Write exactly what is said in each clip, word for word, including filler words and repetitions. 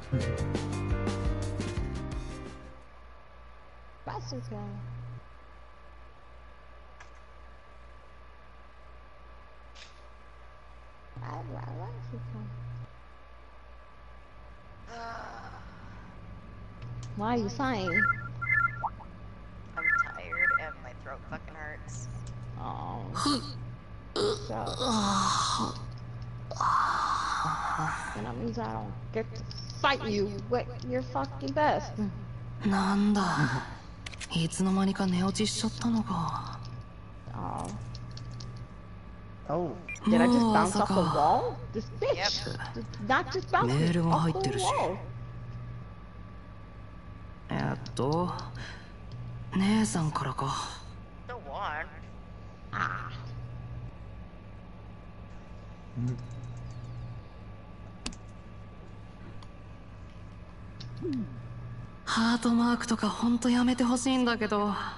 That's just guy. I, I like this one. Why are you sighing? I'm tired and my throat fucking hurts. Oh. So. And that means I don't get to fight you with your fucking best. なんだ。いつの間にか寝落ちしちゃったのか。 Oh. Oh. Did I just bounce off the wall? This bitch did not just bounce me off the wall. えっと、姉さんからか。 The one. Ah. ハートマークとかほんとやめてほしいんだけど。は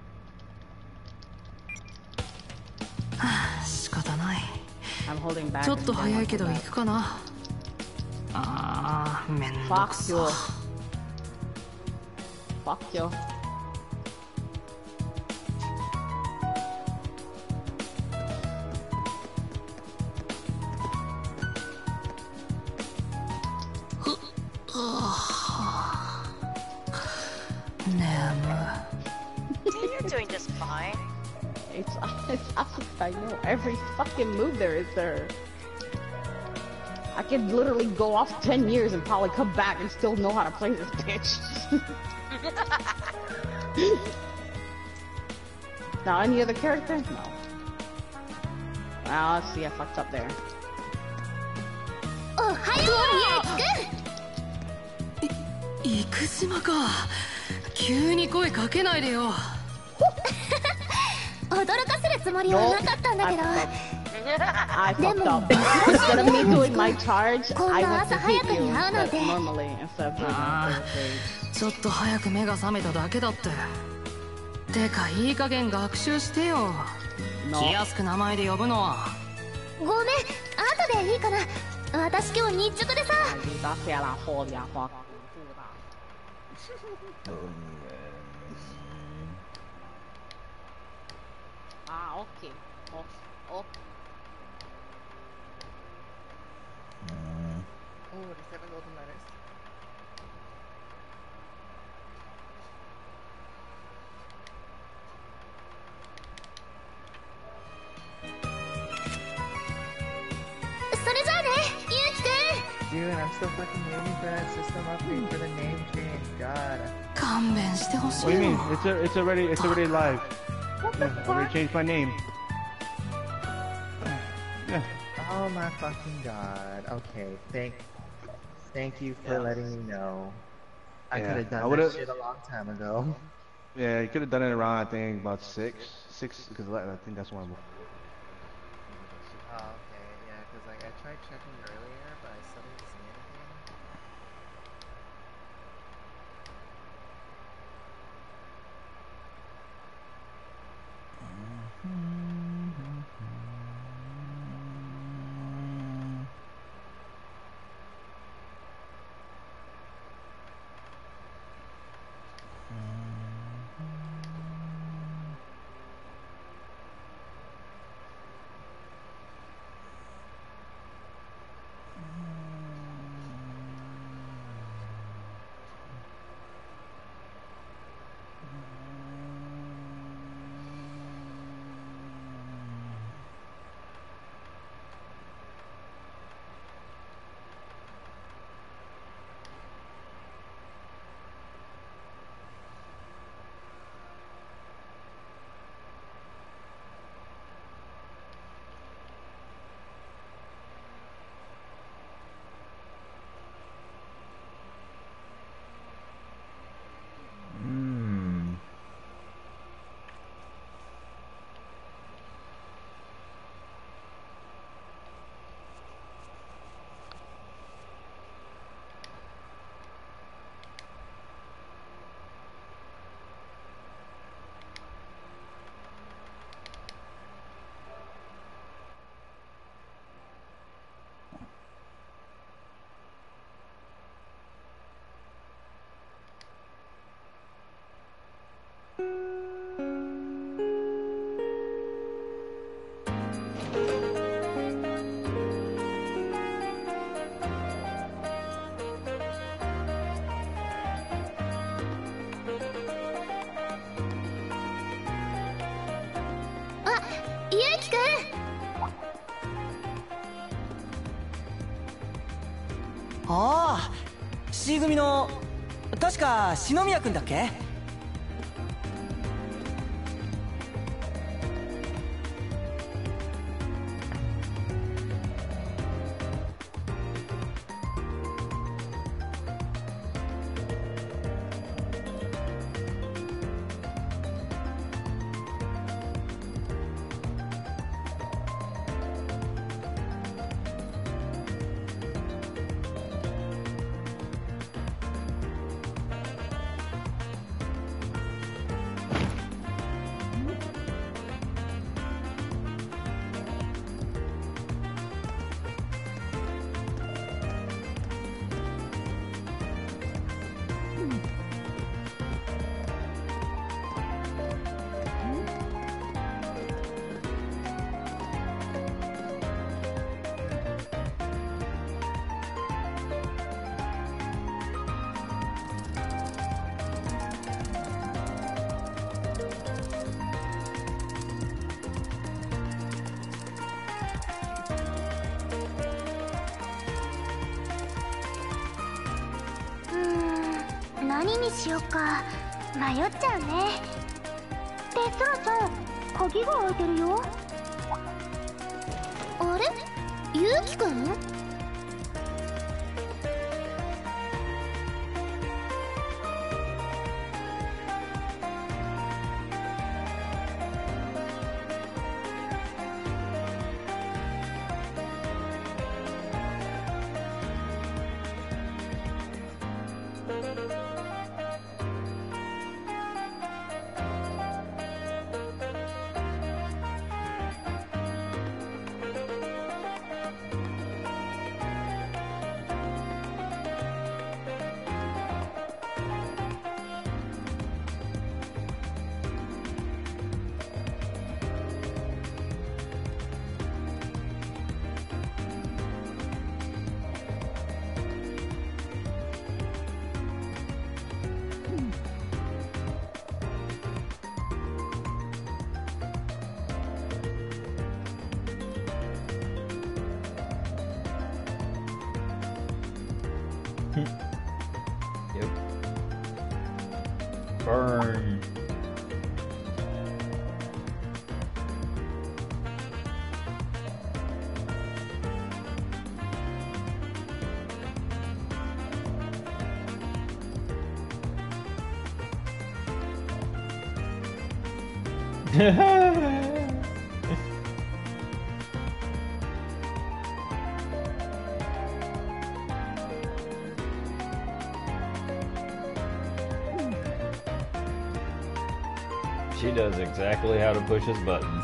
あ、仕方ない。ちょっと早いけど行くかな。ああ、めんどくさ。 Fuck you. You're doing just fine. It's, it's I know every fucking move there is there. I could literally go off ten years and probably come back and still know how to play this bitch. Now, any other character? No. Well, let's see, I fucked up there. Oh, hi, I, Ikushimaか。急に声かけないでよ。驚かせるつもりはなかったんだけど。 I fucked up. Instead of me doing my charge, I went to hit you but normally instead of doing my third stage. ちょっと早く目が覚めただけだって。てかいい加減学習してよ。気安く名前で呼ぶのは。ごめん、後でいいかな。私今日日直でさ。 Ah, okay. Oh, oh. Oh, the seven golden letters. Dude, I'm still fucking waiting for that system update for the name change. God. What do you mean? It's a, it's already, it's already live. Yeah, I already changed my name. Yeah. Oh my fucking god. Okay, thank, thank you for yeah. letting me know. I yeah. could have done that shit a long time ago. Yeah, you could have done it around, I think, about six, six, because I think that's one. Oh, okay, yeah, because like I tried checking earlier, but I still didn't see anything. ああ、C 組の確か篠宮君だっけ？ 何にしようか迷っちゃうね。で、ソラちゃん、鍵が開いてるよ。あれ？ユウキくん？ Yep. Burn. She does exactly how to push his buttons.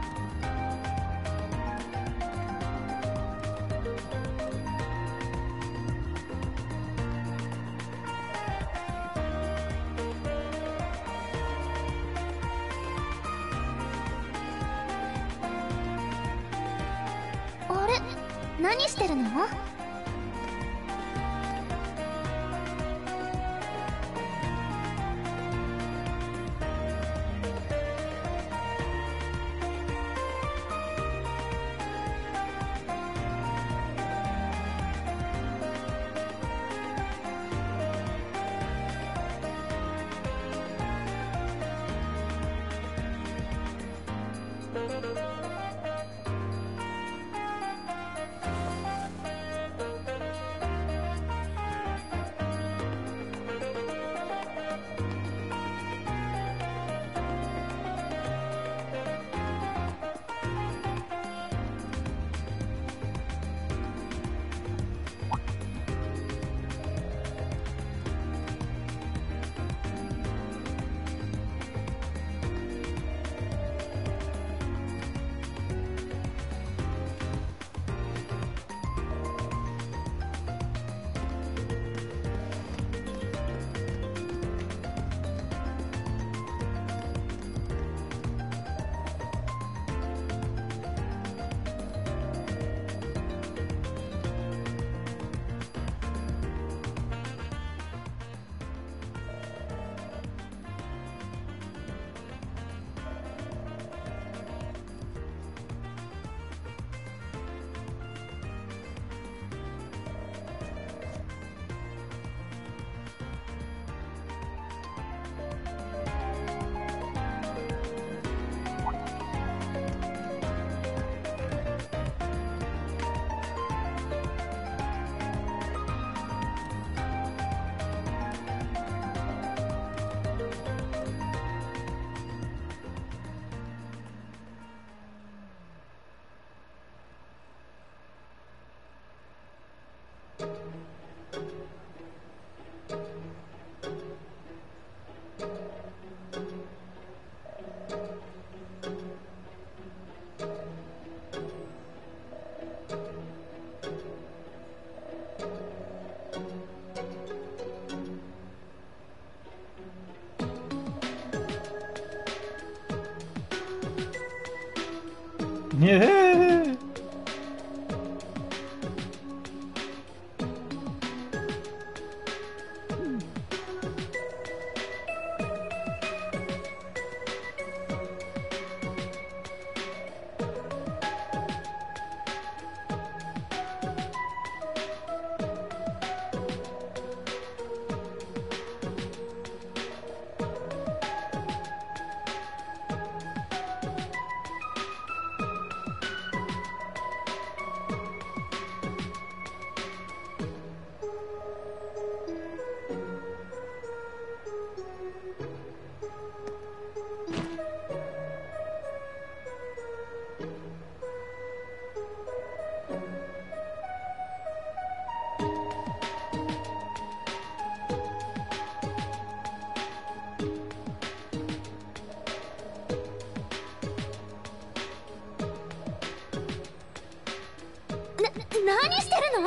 What? 何してるの？ Yeah. 何してるの？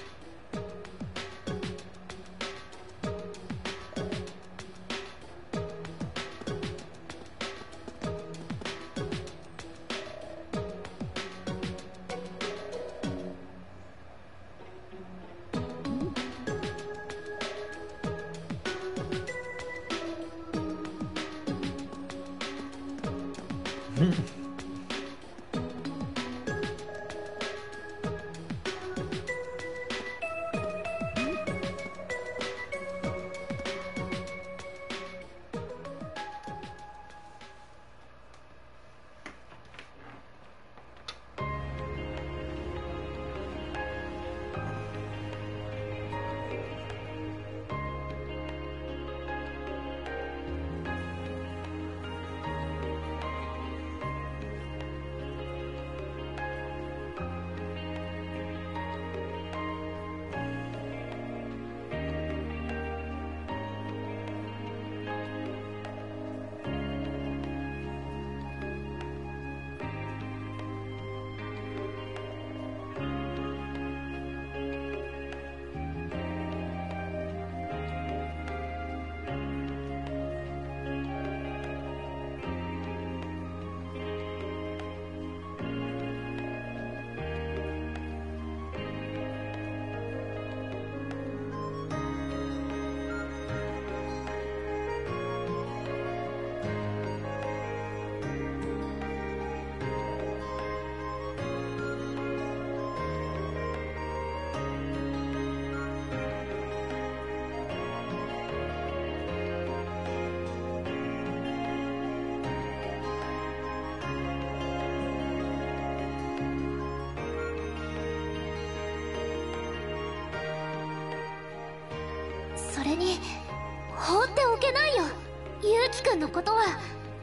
それに放っておけないよ、ユウキくんのことは。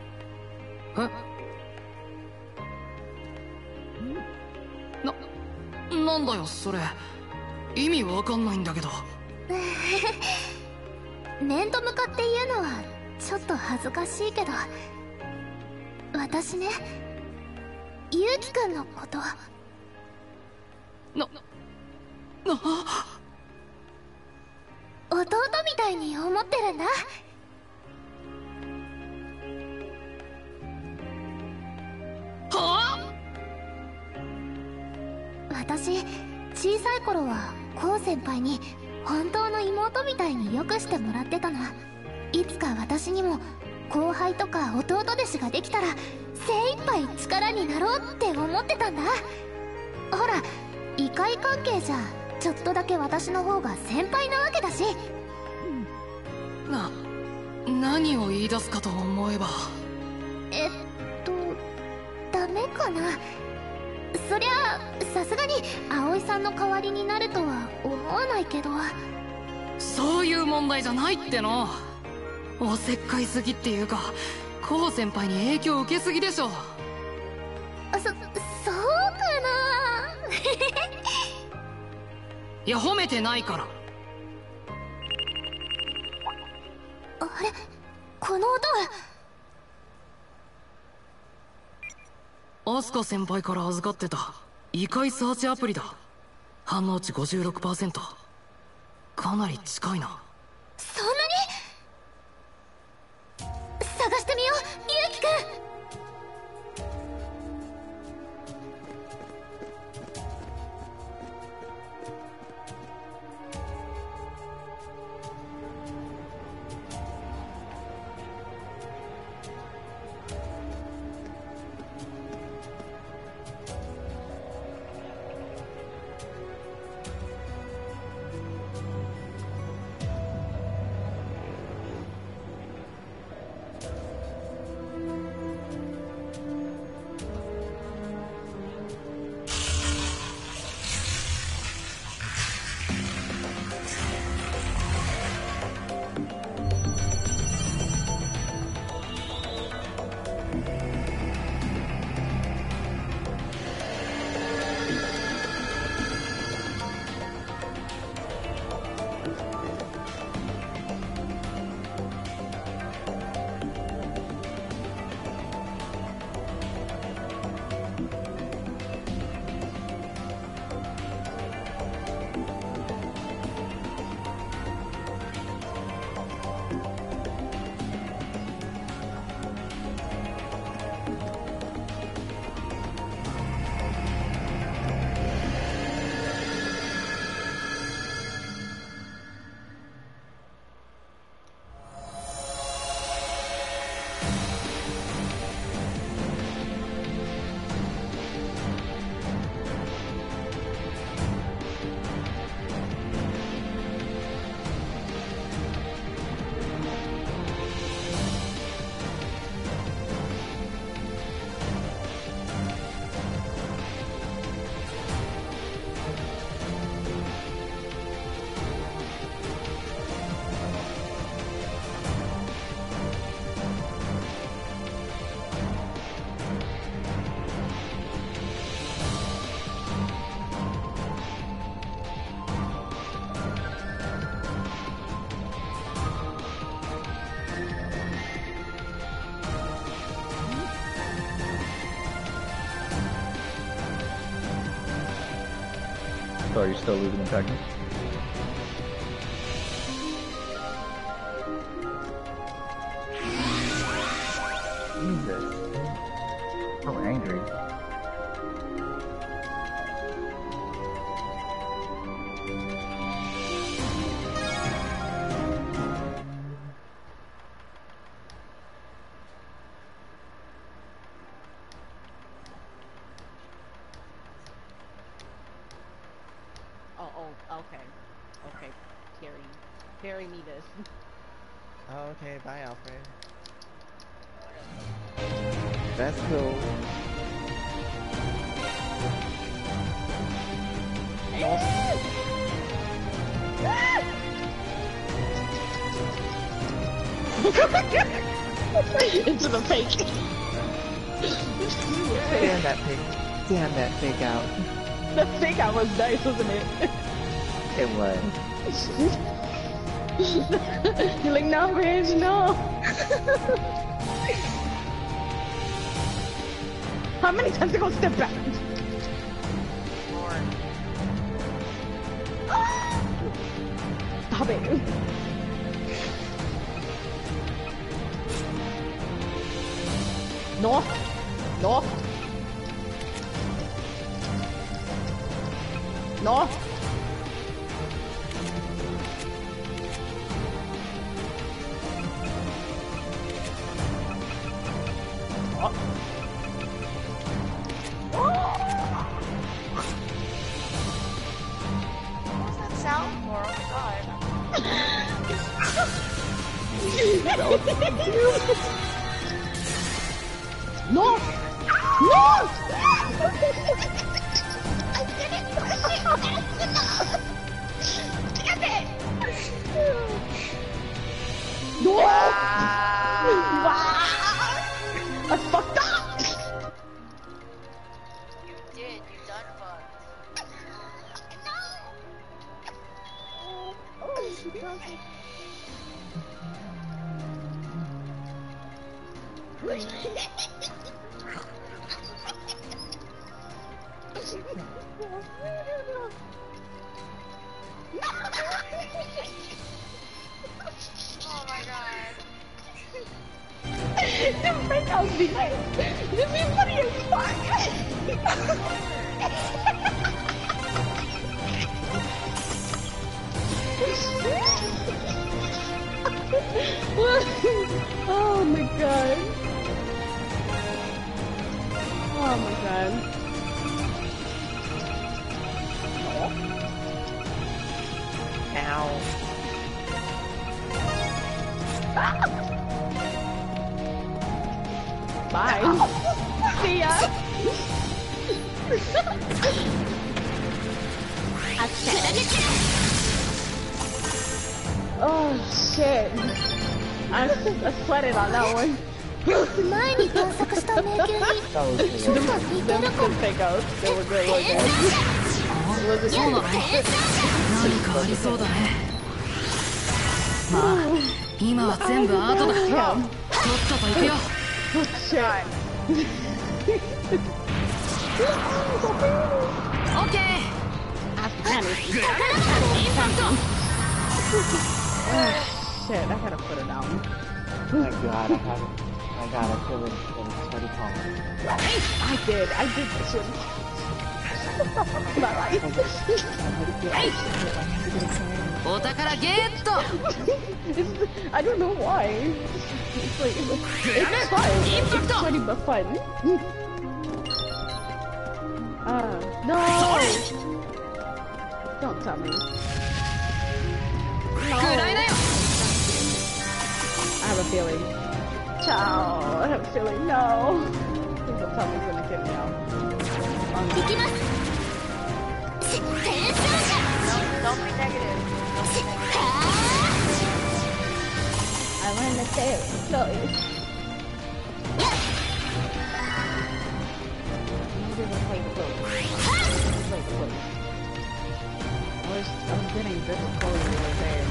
え？な、なんだよそれ。意味わかんないんだけど。 面と向かって言うのはちょっと恥ずかしいけど、私ね、ユウキくんのことな、 な、 弟みたいに思ってるんだ。 はあ？ 私小さい頃はコウ先輩に本当の妹みたいによくしてもらってたの。いつか私にも後輩とか弟弟子ができたら精一杯力になろうって思ってたんだ。ほら、異界関係じゃちょっとだけ私の方が先輩なわけだし。 な、何を言い出すかと思えば。 えっとダメかな。そりゃさすがに葵さんの代わりになるとは思わないけど。 そういう問題じゃないっての。おせっかいすぎっていうか、コウ先輩に影響受けすぎでしょ。 そ、そうかな。 いや、褒めてないから。 あれ、この音は。 アスカ先輩から預かってた異界サーチアプリだ。反応値 ごじゅうろくパーセント。 かなり近いな。 そんなに？探してみよう、ユウキくん。 So are you still losing in Texas? Jesus. So angry. Oh, oh, okay. Okay, carry. Carry me this. Oh, okay, bye, Alfred. That's cool. Into the fake. Damn that pig. Damn that fake out. The fake out was nice, wasn't it? It was. You're like, no, bitch, no. How many times are you gonna step back? Lord. Stop it. North. North. North. What was that sound for? Oh my god. No! No! I didn't push it fast enough! Damn it! No! Wow! I fucked up! You did, you done fucked. Oh, she does it. Oh my god. The fake out be like, this is funny as fuck. Oh my god. Oh my god. Ow. Bye. See ya. Oh shit. I, I sweated on that one. 前に探索した迷宮にちょっと似てるかも。 Them good fake outs. They were good looking. Was it そうだね。何かありそうだね。まあ、今は全部アートだ。とっとと行くよ。 shit. オッケー。 Panic. インパクト。 Oh shit, I gotta put it down. Oh my god, I haven't. I got a feeling in sweaty palms. I did, I did this one. お宝ゲット。 I don't know why. It's like, it's fun. It's sweaty but fun. Uh, no! Don't tell me. No. I have a feeling. Ciao. I have a feeling. No. Please don't tell me he's gonna kill me out. Um, Don't, don't be negative. Don't be negative. I learned to say it slowly. Maybe we'll play the boat. Play the boat. I was, I was getting this close over there.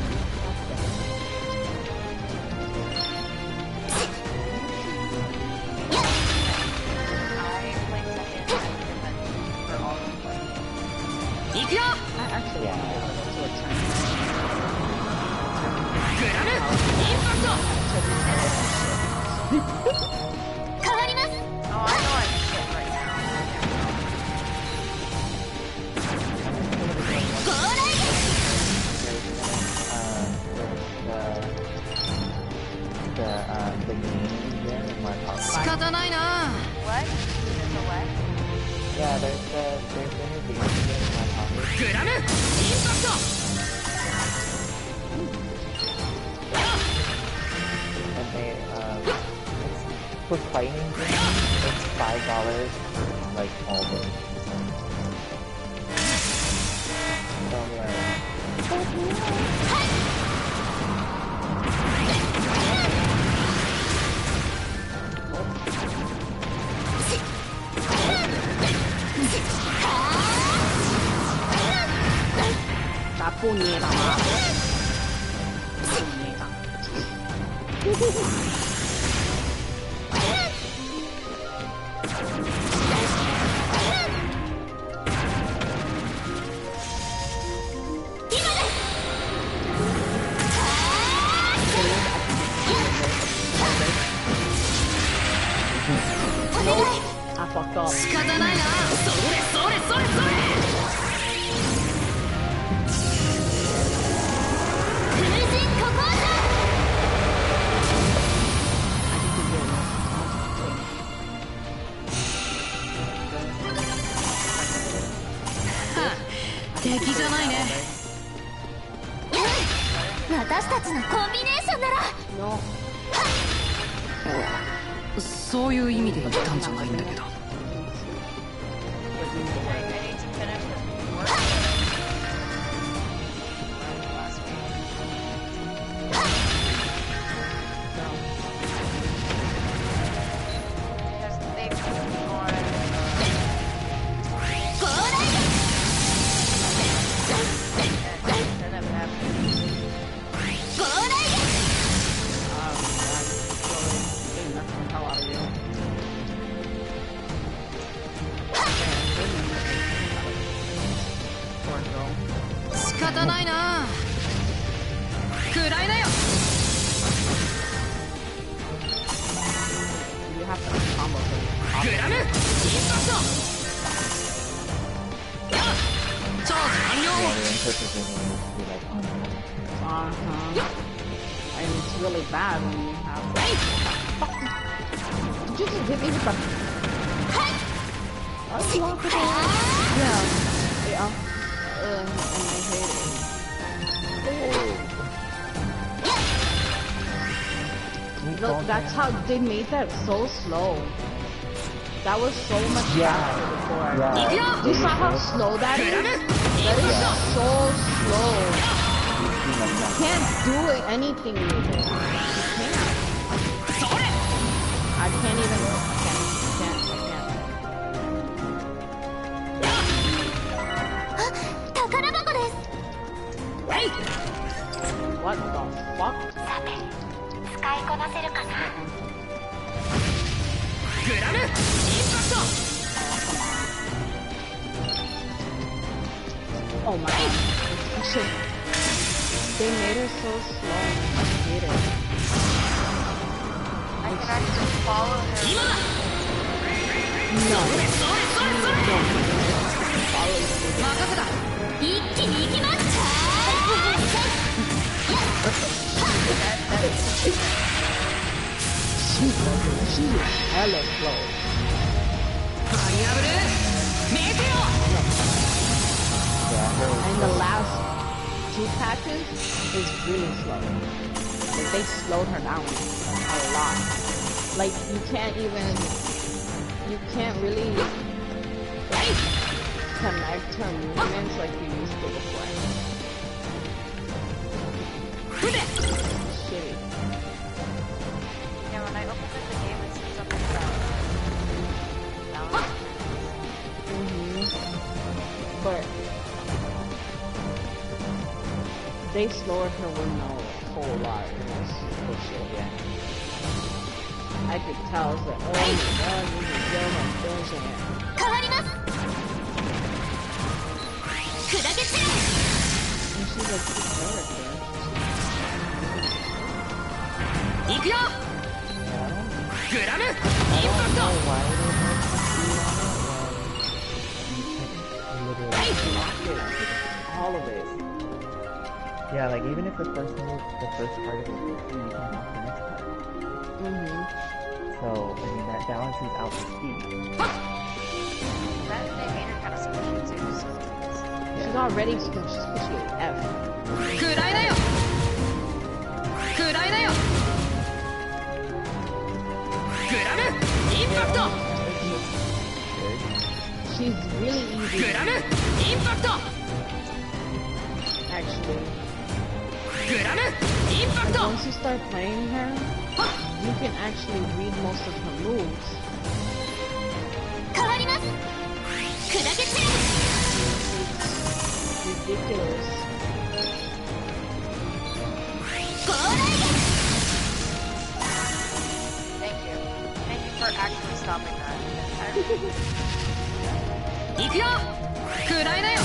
I played second for all of them. 行くよ。 the game again in my pocket. 仕方ないな What? There's a what? Yeah, there's the there's the new video game in my pocket. グラムインパクト And they uh it's for fighting games, it's five dollars for like all day. So like Está puñeta, madre. Puñeta. I fucked up. 仕方ないなそれそれそれそれ 敵じゃないね私たちのコンビネーションならそういう意味で言ったんじゃないんだけど I need to finish the work. Last week. Because they put on. And ended up having. How are you? 仕方ないな暗いなよ You have to combo them. グラムインパクトチャージ完了 yeah, the interpretation needs to be like on Uh-huh. And it's really bad when you have... Fuck. Did you just hit me with the... I want to go... Yeah. Yeah. Uh, and I hate it. Oh. Look, that's how they made that so slow. That was so much Yeah. faster before. Yeah. You saw how slow that is? That is so slow. You can't do it, anything with it. You can't. I can't even. I can't. I can't. I can't. What the fuck? 使いこなせるかなグラムインパクト Oh my god. Shit. They made it so slow. I hate it. I can actually follow her. 今だ No. それそれそれそれ Follow you. 任せた一気に行きます She is hella slow. バリアブルメテオ And the last two patches is really slow. Like they slowed her down a lot. Like you can't even, you can't really connect her movements like you used to before. Shitty. Yeah, when I opened up the game, it said something about balance. Mm-hmm. But they slowed her window a whole lot in this bullshit, yeah. I could tell that, oh my god, this is so much bullshit. 変わります砕け散る And she's a good character. 行くよ Yeah, I don't, グラムイン I パ don't ク know ト why they have to do that when you can literally All of it. Yeah, like even if the first move, the first part of it is you can lock the next part. Mm-hmm. So, I mean, that balances out the speed. That they made her kind of squishy too, so... She's already squishy, squishy as F. Kurai da yo! Kurai da yo! Guramu! Impact! She's really easy. Guramu! Impact! Actually. Guramu! Impact! Once you start playing her, you can actually read most of her moves. It's ridiculous. Thank you. Thank you for actually stopping that. Ikuyo! Kurai da yo!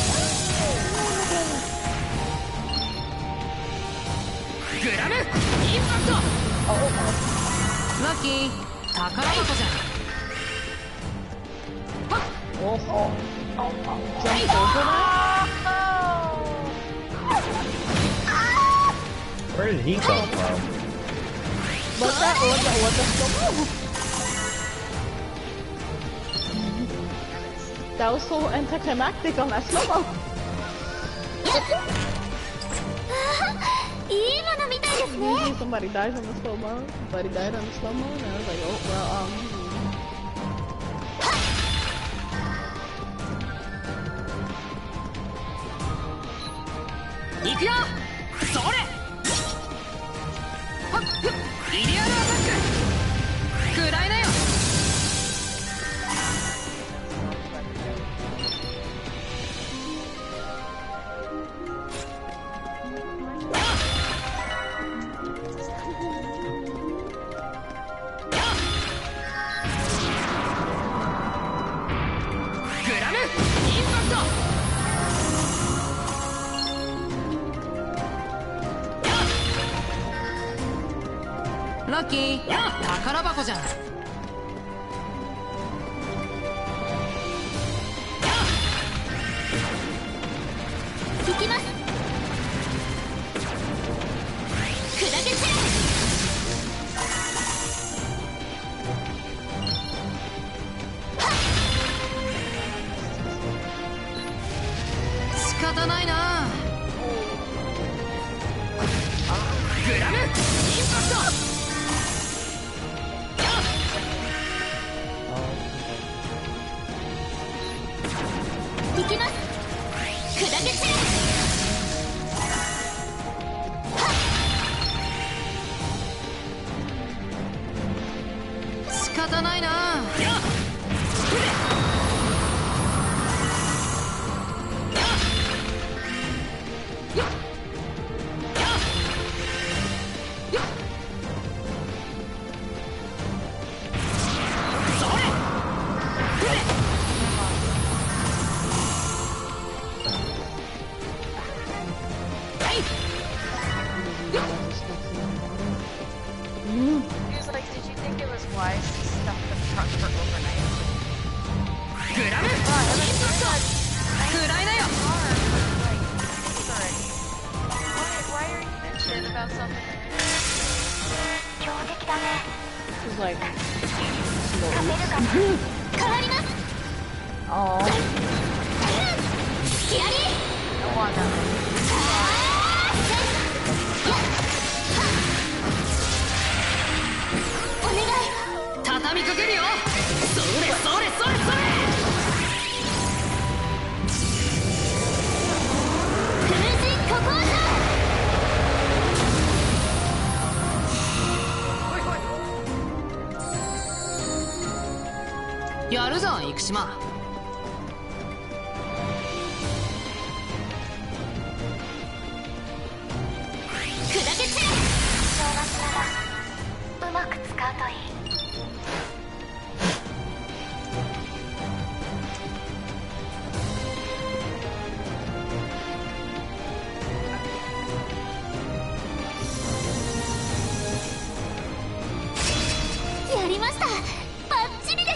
Guramu! Impact! Lucky! Takarabakoじゃん. Oh, oh, oh, oh. Jump over that? Where did he come from? What that? What the? What the? That was so anticlimactic on that slow-mo. Usually somebody dies on the slow-mo, but he died on the slow-mo, and I was like, oh, well, um... Ikuyo! Sore! Ideal attack! Kurai da yo! Guramu! Impact! Lucky! 宝箱じゃん。 行きます。砕け散れ。 仕方ないな。グラムインパクト。 行きます。砕け散れ。 仕方ないな。やるじゃん、生島。 砕け散れ。正月ならうまく使うといい。やりました。バッチリです。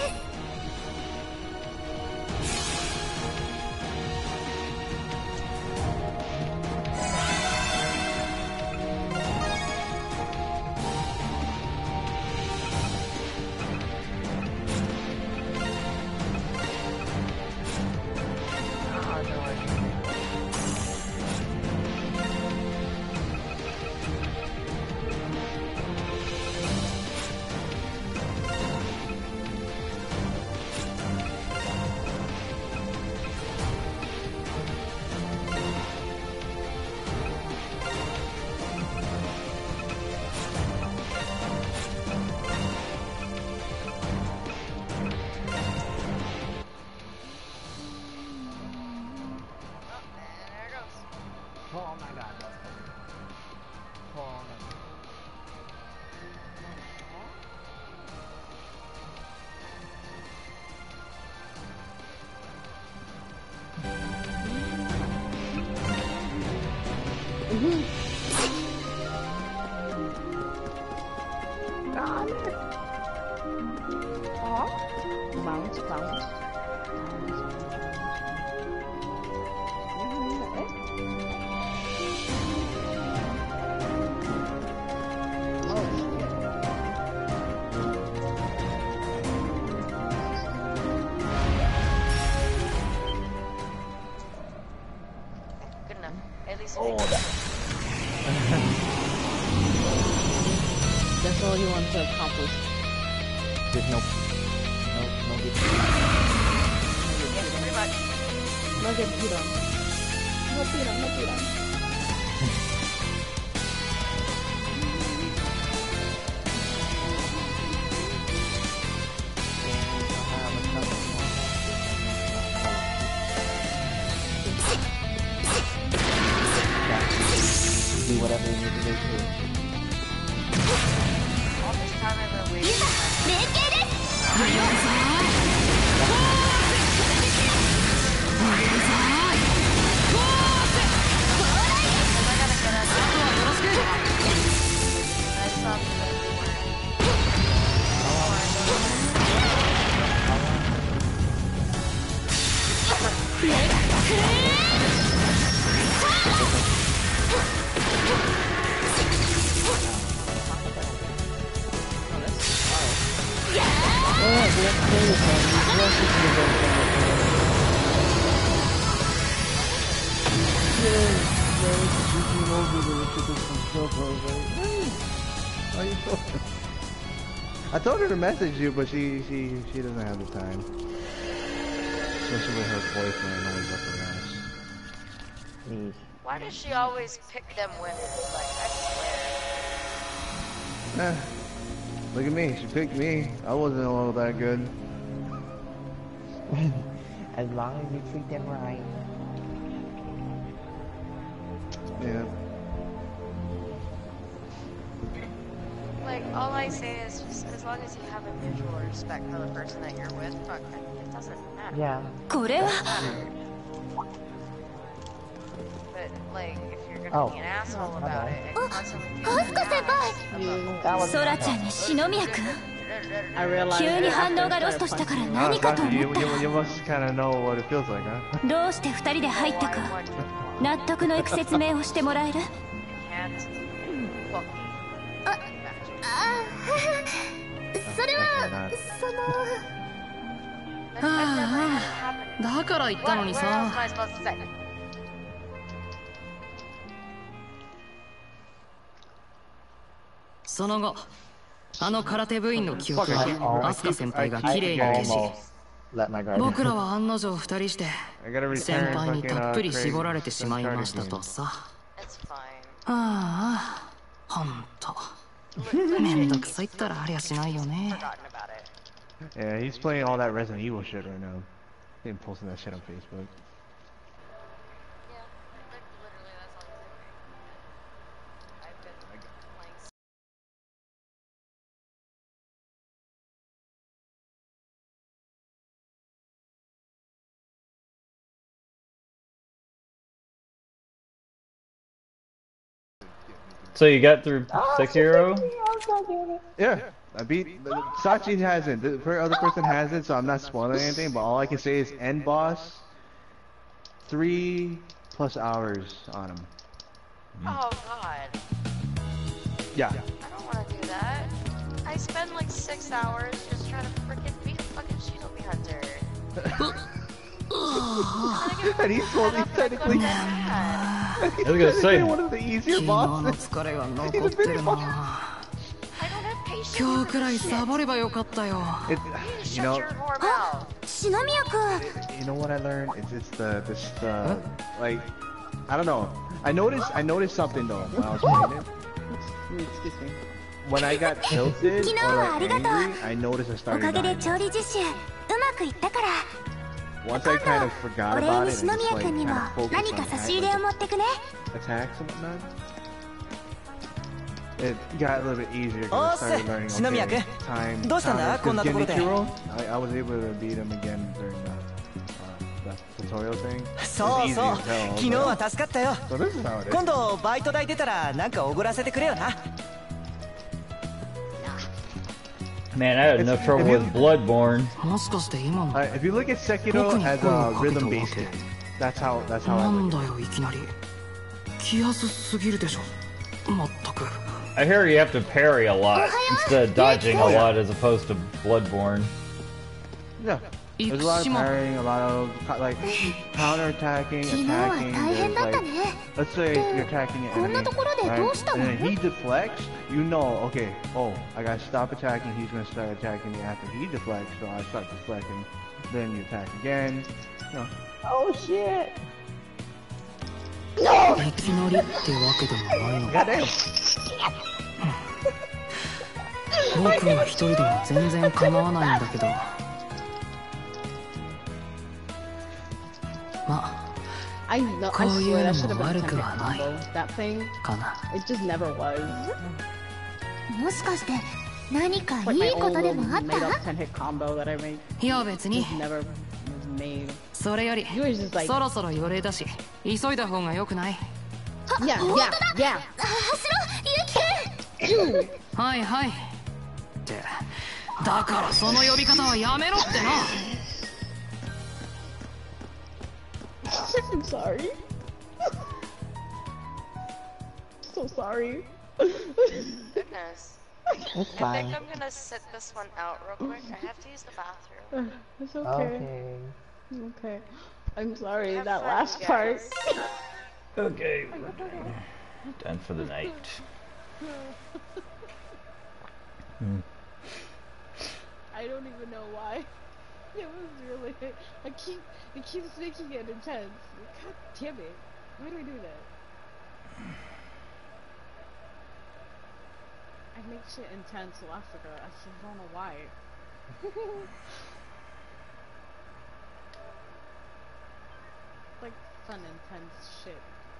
all you want to accomplish. There's no, no, no good. Yeah, pretty much. No get beat on. No beat on, no beat on. Do whatever you need to do too. All this time I've been waiting. I told her to message you, but she she she doesn't have the time. Especially with her boyfriend always up her ass. Why does she always pick them winners? Like, I swear. Eh, look at me, she picked me. I wasn't all that good. As long as you treat them right. Yeah. Like, all I say is just as long as you have a mutual respect for the person that you're with, fuck, it doesn't matter. Yeah. It doesn't matter. But, like, if you're gonna Oh. be an asshole about it and constantly be Asuka an ass about ソラちゃんに篠宮君 I realized 急に that 反 after 応が I ロスト started したから punching. 何かと Ah, you, 思った you, you must kind of know what it feels like, huh? どうして二人で入ったか納得のいく説明をしてもらえる can't fuck ああそれはそのはあだから言ったのに What else am さ I supposed to say? その後あの空手部員の記憶はアスカ先輩が綺麗に消し Let my guard 僕らは案の定二人して先輩にたっぷり絞られてしまいましたとさ。 It's fine. ああ、ほんとめんどくさいったらありゃしないよね。 Forgotten about it. Yeah, he's playing all that Resident Evil shit right now. He's posting that shit on Facebook. Yeah, like literally that's all I'm doing. I've been playing. So you got through Sekiro? Yeah, I beat. Sachi hasn't. The other person hasn't, so I'm not spoiling anything. But all I can say is end boss, three plus hours on him. Oh god. Yeah. I don't want to do that. I spend like six hours just trying to freaking beat a fucking Shinobi Hunter. And he's totally technically. I was gonna say. One of the easier bosses. 疲れが残ってるな。今日くらいサボればよかったよ。 It, you know, 篠宮君 you know what I learned? It's it's the this the like I don't know. I noticed I noticed something though when I was playing it. Excuse me. When I got tilted or like angry, I noticed I お started かげで dying. 調理実習うまくいったから Once I kind of forgot お礼 about に it 篠 and just 宮 like 君に kind も of focused 何か on 差し入れを持ってくね attacks and whatnot. It got a little bit easier Oh, because I started learning Shinomiya okay, kun. time. どうしたんだ？ time. こんなところで。 Genichiro, I, I was able to beat him again during the, uh, the tutorial thing. そうそう It was easy as hell, 昨日 but- は助かったよ So this is how it is. 今度バイト代出たらなんかおごらせてくれよな Man, I had enough trouble with Bloodborne. もしかして今の Uh, if you look at Sekiro as a rhythm based game, that's how that's how な I ん look だよいきなり気安すぎるでしょまったく I hear you have to parry a lot instead of dodging a lot as opposed to Bloodborne. Yeah. There's a lot of parrying, a lot of like counter-attacking, attacking. There's like, let's say you're attacking an enemy, right? And then he deflects. You know, okay, oh, I gotta stop attacking. He's gonna start attacking me after he deflects, so I start deflecting. Then you attack again. You know. Oh shit! No! Goddamn. 僕は一人でも全然構わないんだけど。まあ、 I know, こ I ういう swear の that should have も been 悪 a く ten-hit はない combo. That thing, かな。 it just never was. もしかして何か It's like い my いこ old とで little もあっ made た up ten-hit combo that I made. いや別に。 Just never was made. それより、 You was just like, そろそろ予令だし、急いだ方が良くない？ yeah, yeah, yeah. 走ろう、ユキ君。 はいはい。ってだからその呼び方はやめろってな。 I'm sorry. So sorry. Goodness. It's I fine. think I'm gonna sit this one out real quick. I have to use the bathroom. It's okay. Okay. Okay. I'm sorry, Have that fun, last you part. guys. Okay, we're done. Done for the night. I don't even know why. It was really. I keep. It keeps making it intense. God damn it! Why do I do that? I make shit intense so Africa. I just don't know why. Like fun intense shit.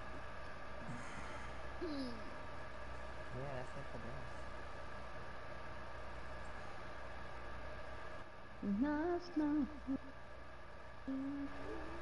Yeah, that's like the best. Nice, no.